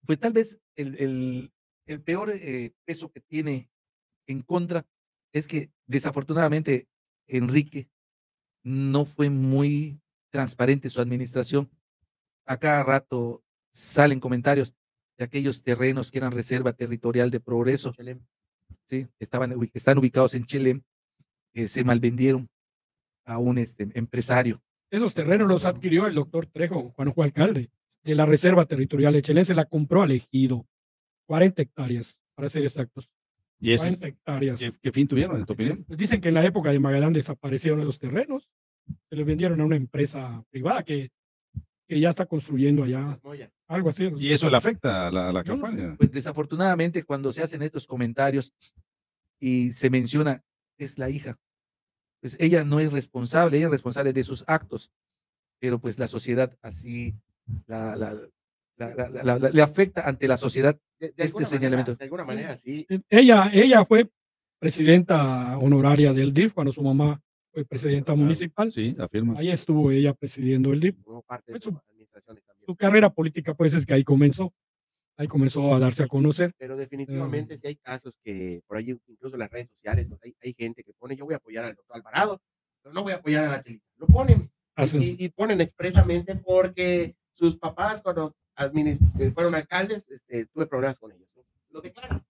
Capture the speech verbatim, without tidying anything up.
Pues tal vez el el el peor, eh, peso que tiene en contra es que desafortunadamente Enrique no fue muy transparente su administración. A cada rato salen comentarios de aquellos terrenos que eran reserva territorial de Progreso, Chelem. ¿sí? Estaban ubi están ubicados en Chelem, que se malvendieron a un, este, empresario. Esos terrenos los adquirió el doctor Trejo cuando fue alcalde de la reserva territorial de Chelem, se la compró al ejido, cuarenta hectáreas, para ser exactos. ¿Y esos cuarenta hectáreas. qué qué fin tuvieron, en tu opinión? Pues dicen que en la época de Magallanes desaparecieron esos terrenos, se los vendieron a una empresa privada que que ya está construyendo allá, Moya. algo así. ¿Y eso le afecta a la a la Yo no sé. campaña? Pues desafortunadamente cuando se hacen estos comentarios y se menciona, es la hija. Pues ella no es responsable, ella es responsable de sus actos, pero pues la sociedad así la la la la la la le afecta ante la sociedad De de este alguna manera señalamiento. de alguna manera sí. E ella ella fue presidenta honoraria del D I F cuando su mamá fue presidenta municipal. Sí, afirma. Ahí estuvo ella presidiendo el D I F. Formó parte de Fue su su administraciones también. su carrera política, pues, es que ahí comenzó. Ahí comenzó a darse a conocer. Pero Em definitivamente sí hay casos que por ahí, incluso en las redes sociales, pues hay hay gente que pone: "Yo voy a apoyar al doctor Alvarado, pero no voy a apoyar a la Chelita". Lo ponen, Así y y ponen expresamente porque sus papás cuando adminis eh, fueron alcaldes, este, tuve problemas con ellos, ¿no? Lo declaran.